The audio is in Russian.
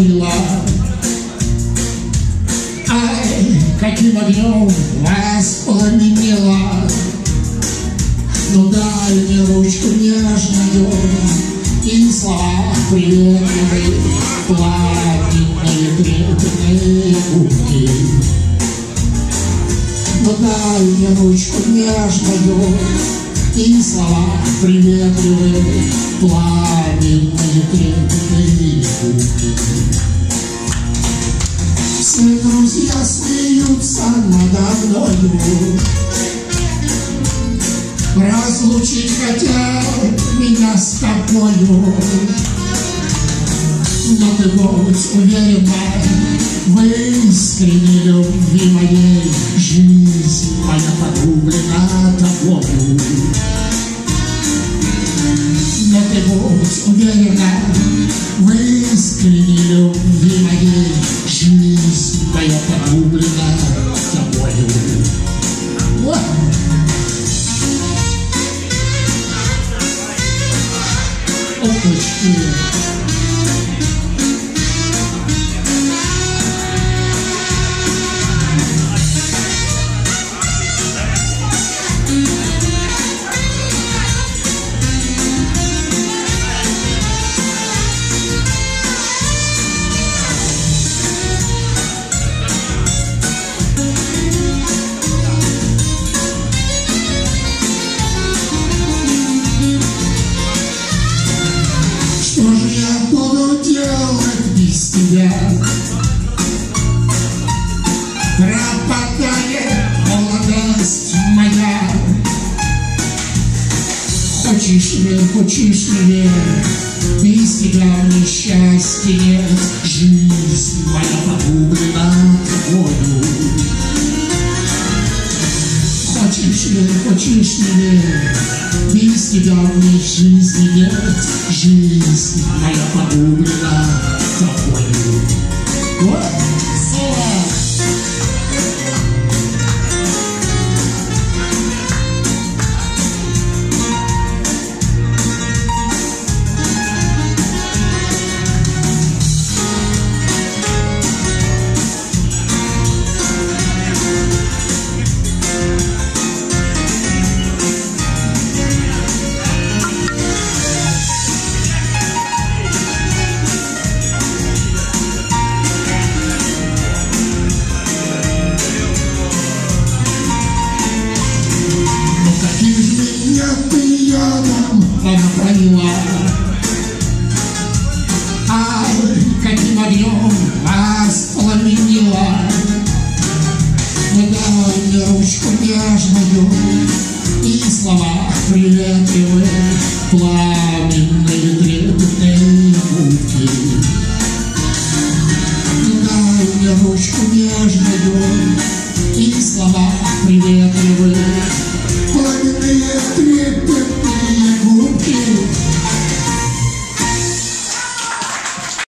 поняла. Ай, каким огнем воспламенила. Ну дай мне ручку нежную и слова приветливые, пламенные трепетные губки. Ну дай мне ручку нежную и слова приветливые, пламенные трепетные губки. Все друзья смеются надо мною, разлучить хотят меня с тобою. Но ты будь уверена в искренней любви моей, жизнь моя погублена тобою. Но ты будь уверена в искренней любви моей, жизнь моя погублена тобою. Опачки. Что же я буду делать без тебя? Пропадает молодость моя. Хочешь ли верь, без тебя мне счастья нет, жизнь моя погублена тобою. Хочешь ли верь, без тебя мне жизни нет, жизнь моя погублена тобою. Вот слова. Напоила. Ай, каким огнем воспламенила. Ну дай мне ручку нежную и слова приветливые,